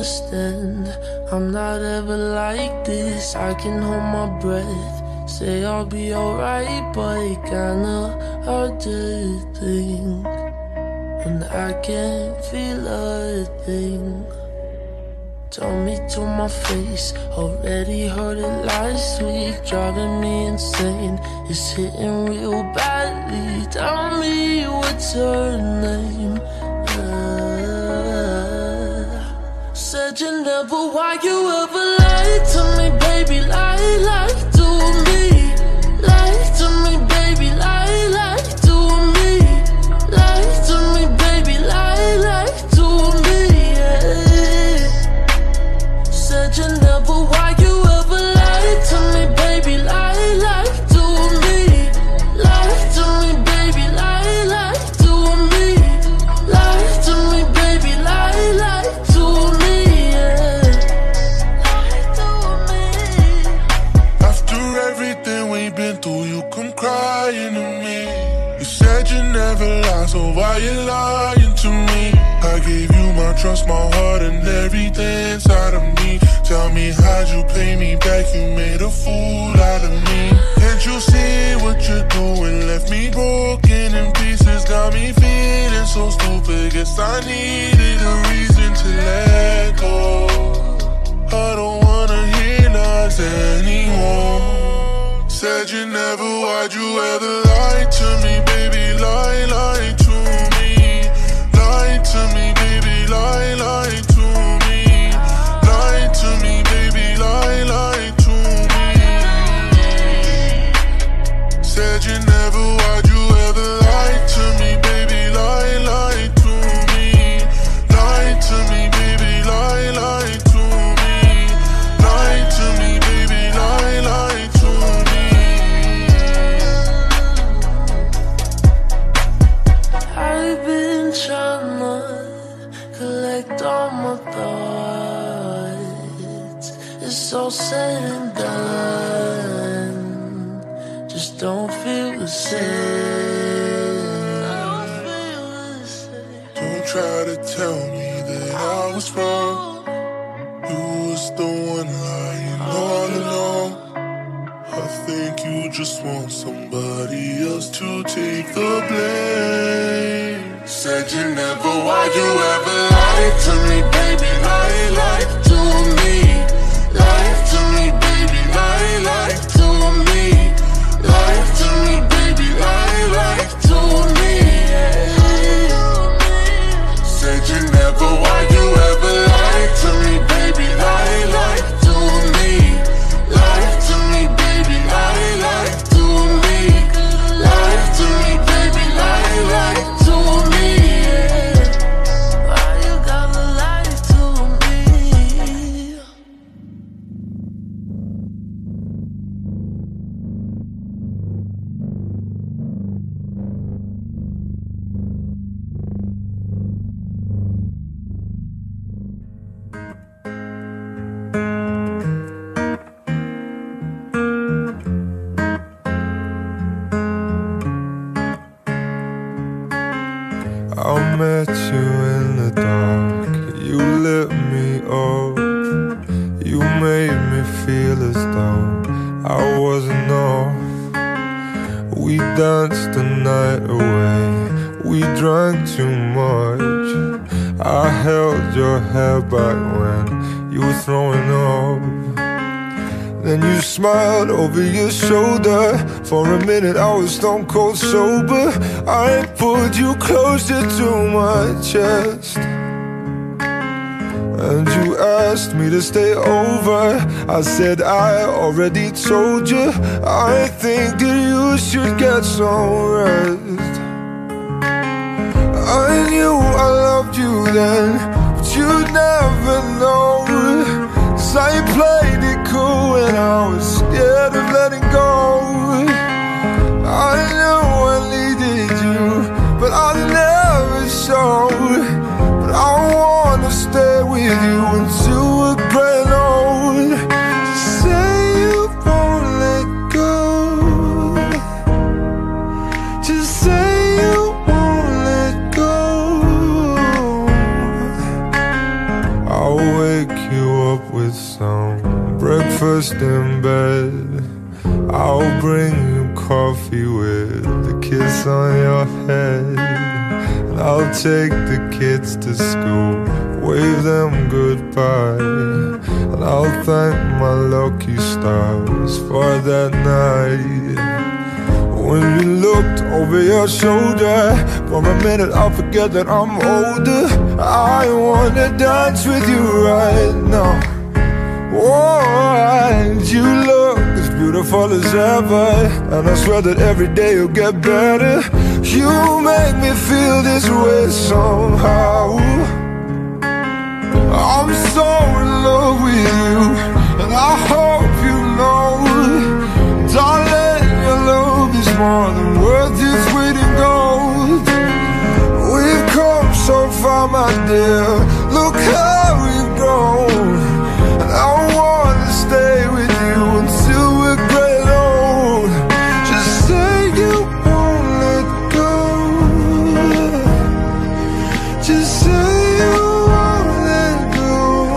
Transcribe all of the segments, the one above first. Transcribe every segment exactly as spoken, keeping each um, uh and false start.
understand. I'm not ever like this. I can hold my breath, say I'll be alright, but it kinda hard to think when I can't feel a thing. Told me to my face, already heard it last week, driving me insane. It's hitting real badly. Tell me what's her name. Uh, said you never, why you ever lied to me, baby? Lie, lie to me. Lie to me, baby. Lie, lie to me. Lie to me, baby. Lie, lie to me. Yeah. Said you never, why you ever lied to me, baby? Lie, lie to me. Lie to me, baby. Lie, lie to me. Lie to me, baby. Lie, lie to me. Yeah. Lie to me. After everything we've been through, you come crying to me. You said you never lie, so why you lying to me? I gave you my trust, my heart, and everything inside of me. Tell me, how'd you pay me back? You made a fool out of me. Can't you see what you're doing? Left me broken in pieces, got me feeling so stupid. Guess I needed a reason to let go. I don't wanna hear lies anymore. Said you never, why'd you ever lie to me, baby? Lie, lie to me. Lie to me, baby. Lie, lie to me. Lie to me, baby. Lie, lie to me. Said you never, why'd you ever lie to me, baby? Lie, lie to me. Lie to me, baby. Lie, lie to me. Lie to me, baby. Lie, lie to me. I've been trying to collect all my thoughts. It's all said and done, just don't feel the same. Don't try to tell me that I was wrong. You was the one lying all along. I think you just want somebody else to take the blame. Said you never, why you ever lied to me, baby? Lie, lie to me. Lie to me, baby. Lie, lie to me. Lie to me, baby. Lie, lie to me. Yeah. Said you never, why you ever lied to me, baby? Lie, lie to me. Lie to me, baby. Lie, lie to me. Lie to me, baby. Lie, lie to me. Yeah. Why you gotta lie to me? I met you in the dark, you lit me up. You made me feel as though I wasn't off. We danced the night away, we drank too much. I held your hair back when you were throwing up. Then you smiled over your shoulder. For a minute I was stone cold sober. I pulled you closer to my chest, and you asked me to stay over. I said I already told you. I think that you should get some rest. I knew I loved you then, but you'd never know. 'Cause I played it cool and I was scared of letting go. I know I needed you, but I never showed. But I wanna stay with you until we're grand old. Just say you won't let go. Just say you won't let go. I'll wait down, breakfast in bed. I'll bring you coffee with a kiss on your head. And I'll take the kids to school, wave them goodbye. And I'll thank my lucky stars for that night. When you looked over your shoulder, for a minute I'll forget that I'm older. I wanna dance with you right now. Oh, and you look as beautiful as ever, and I swear that every day you'll get better. You make me feel this way somehow. I'm so in love with you, and I hope you know, darling, your love is more than worth its weight in gold. We've come so far, my dear, look how we've grown. And I wanna stay with you until we're gray and old. Just say you won't let go. Just say you won't let go.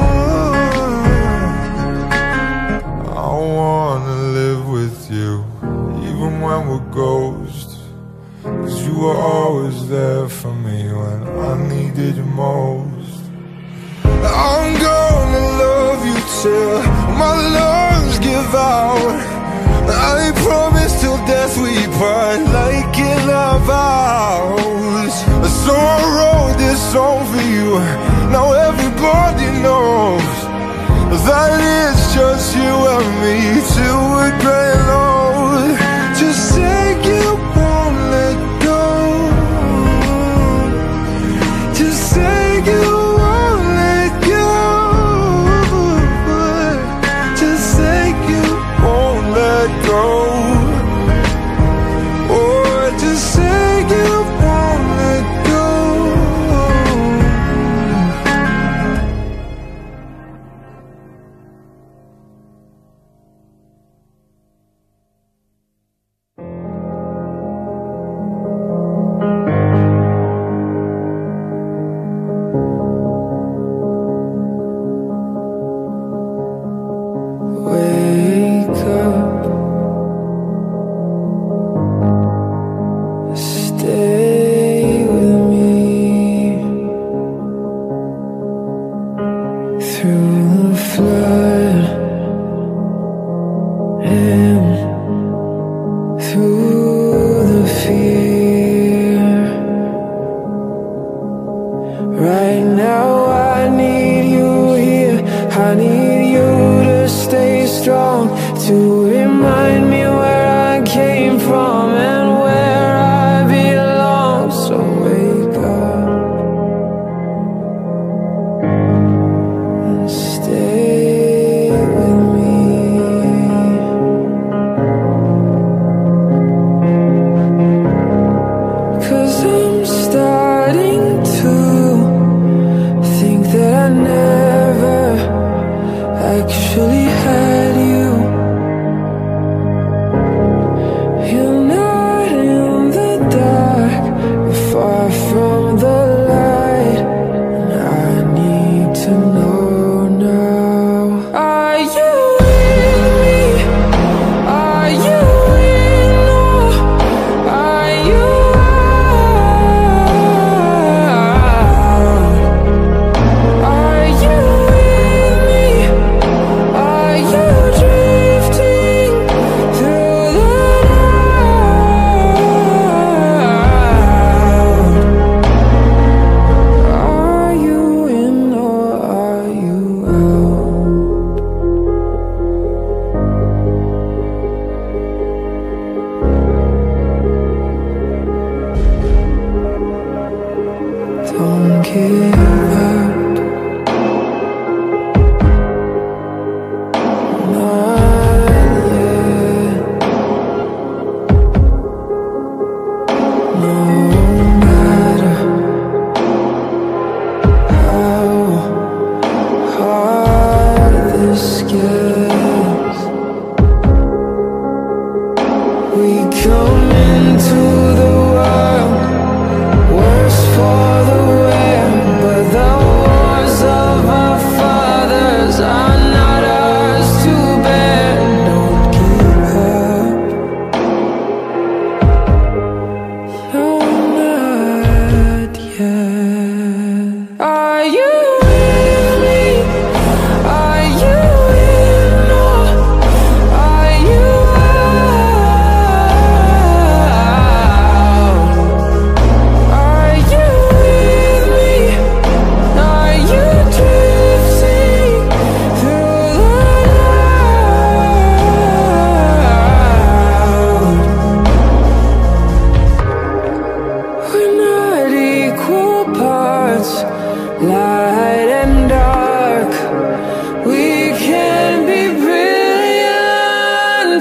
I wanna live with you, even when we're ghosts. 'Cause you were always there for me when I needed you most. I'm gonna love you till my lungs give out. I promise till death we part, like in our vows. So I wrote this song for you, now everybody knows that it's just you and me till we're gray and old. Just say you won't let go. Just say you won't let go. Just say you won't let go. Oh, just say you won't let go.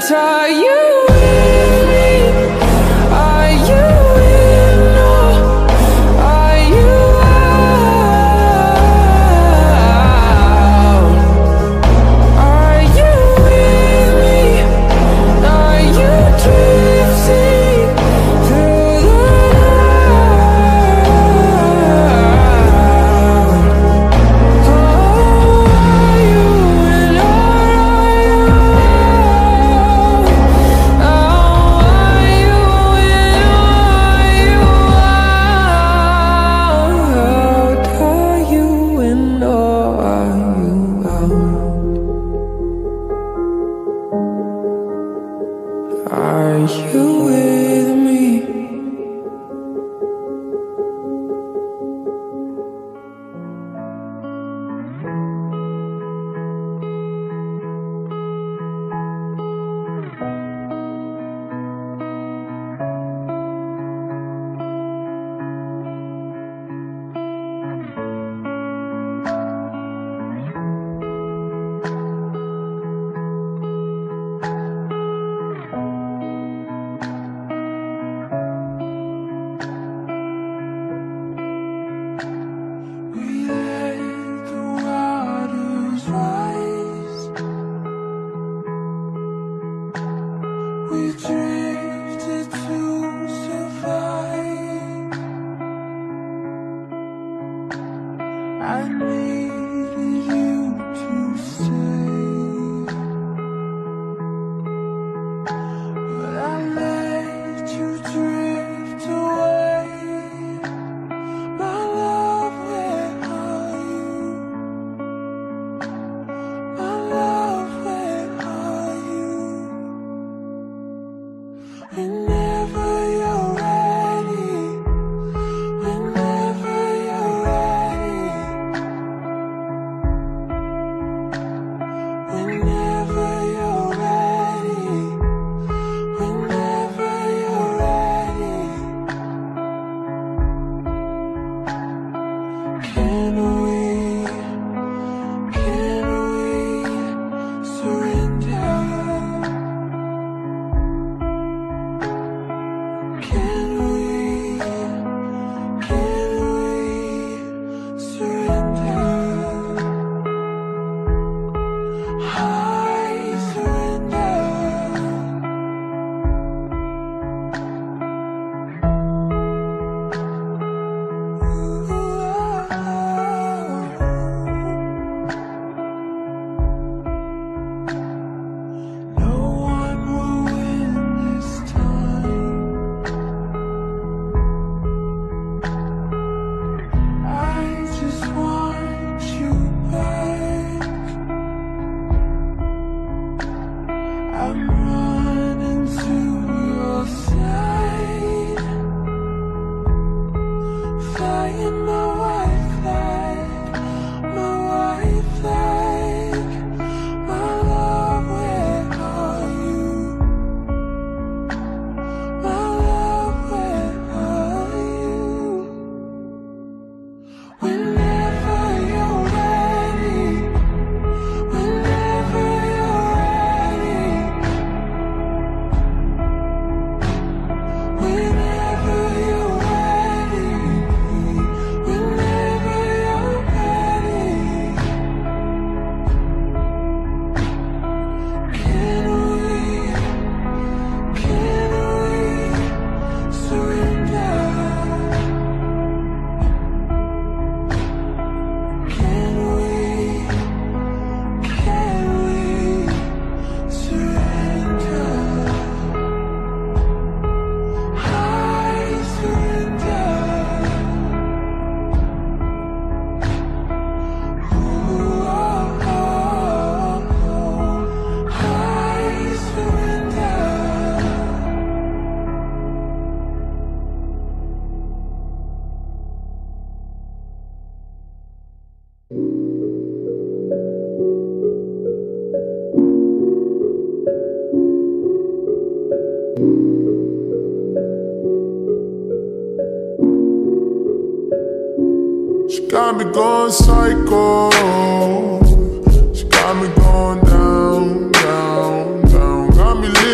Are you with me? Are you in or are you out? Are you with me? Are you drifting through the night? Oh, are you in or are you with me? We drifted to survive. I needed you to stay, but I let you drift away. My love, where are you? My love, where are you? Whenever you're ready, whenever you're ready, whenever you're ready, whenever you're ready, can we, can we surrender? Can we, can we surrender? I surrender. No one will win this time. I just want you back. I'm running to your side, flying my white flag, my white flag. My love, where are you? My love, where are you? Whenever you're ready, whenever you're ready, whenever you're ready, whenever you're ready, can we, can we surrender? Can we, can we surrender? I surrender. Ooh, oh, oh, oh. I surrender. She got me going psycho. She got me going down, down, down. Got me living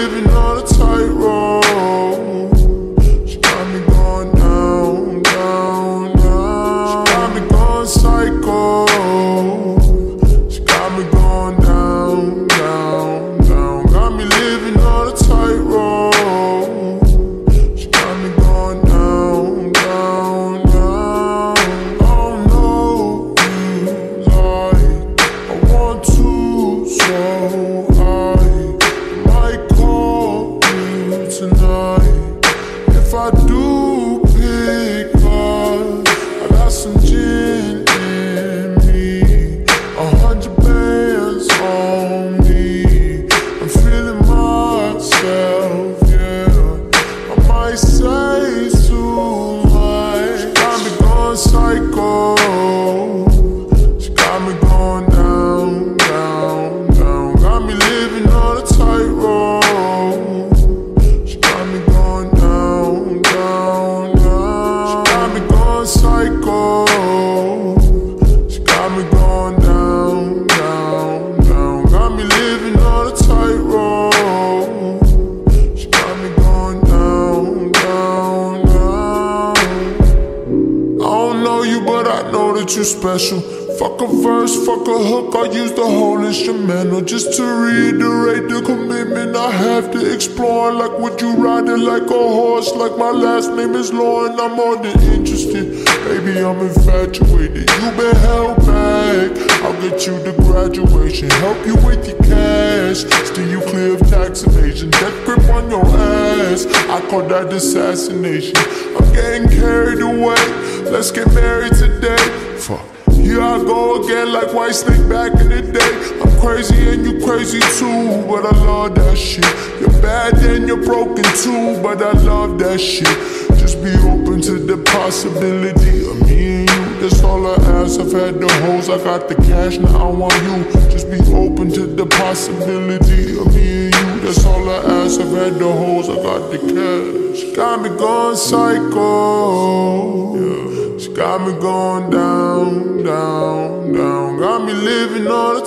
special. Fuck a verse, fuck a hook, I use the whole instrumental. Just to reiterate the commitment I have to explore. Like would you ride it like a horse? Like my last name is Lauren, I'm more than interested. Baby, I'm infatuated, you've been held back. I'll get you to graduation, help you with your cash, steer you clear of tax evasion, death grip on your ass. I call that assassination. I'm getting carried away, let's get married today. Fuck. Here I go again like White Snake back in the day. I'm crazy and you crazy too, but I love that shit. You're bad and you're broken too, but I love that shit. Just be open to the possibility of me and you. That's all I ask. I've had the hoes, I got the cash, now I want you. Just be open to the possibility of me and you. That's all I ask. I've had the hoes, I got the cash. Got me going psycho, yeah. She got me going down, down, down. Got me living on a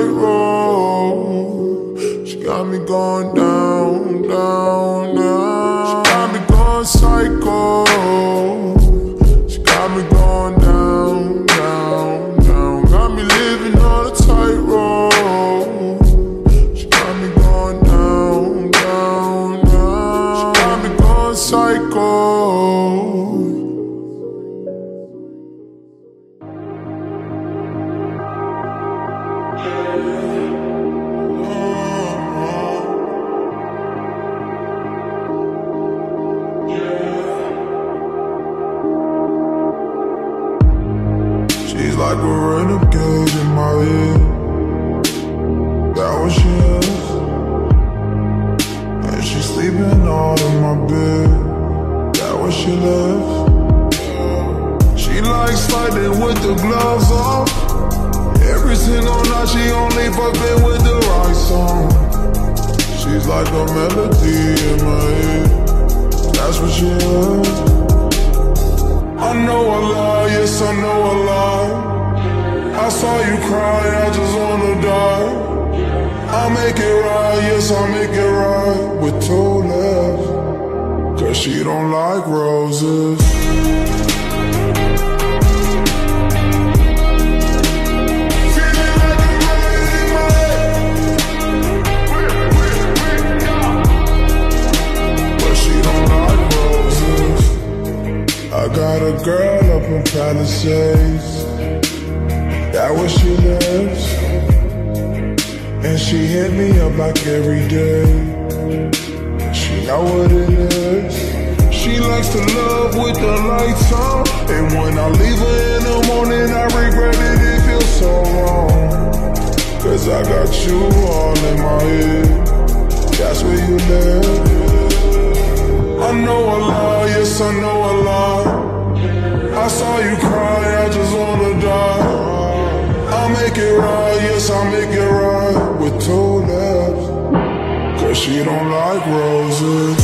tightrope. She got me going down, down, down. She got me going psycho. She got me going down, down, down. Got me living on a tightrope. She got me going down, down, down. She got me going psycho. She's like a renegade in my head. That what she is. And she's sleeping all in my bed. That what she lives. She likes sliding with the gloves off. Every single night she only fucking with the right song. She's like a melody in my head. That's what she is. I know a lie, yes I know a lie. I saw you cry, I just wanna die. I'll make it right, yes I'll make it right. With two lips, cause she don't like roses. I got a girl up in Palisades. That where she lives. And she hit me up like every day. She know what it is. She likes to love with the lights on. And when I leave her in the morning, I regret it, it feels so wrong. Cause I got you all in my head. That's where you live. I know a lie, yes I know a lie. I saw you cry, I just wanna die. I'll make it right, yes I'll make it right. With two lips, cause she don't like roses.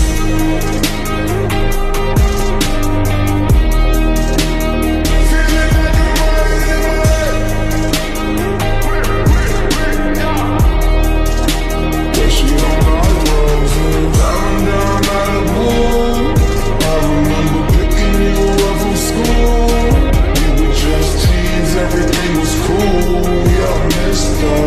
Everything was cool, yeah, mister.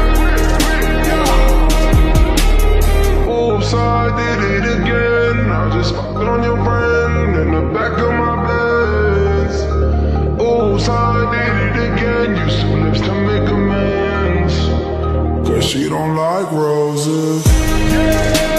Oops, I did it again. I just fucked on your friend in the back of my Benz. Oops, I did it again. Use two lips to make amends. Cause she don't like roses. Yeah.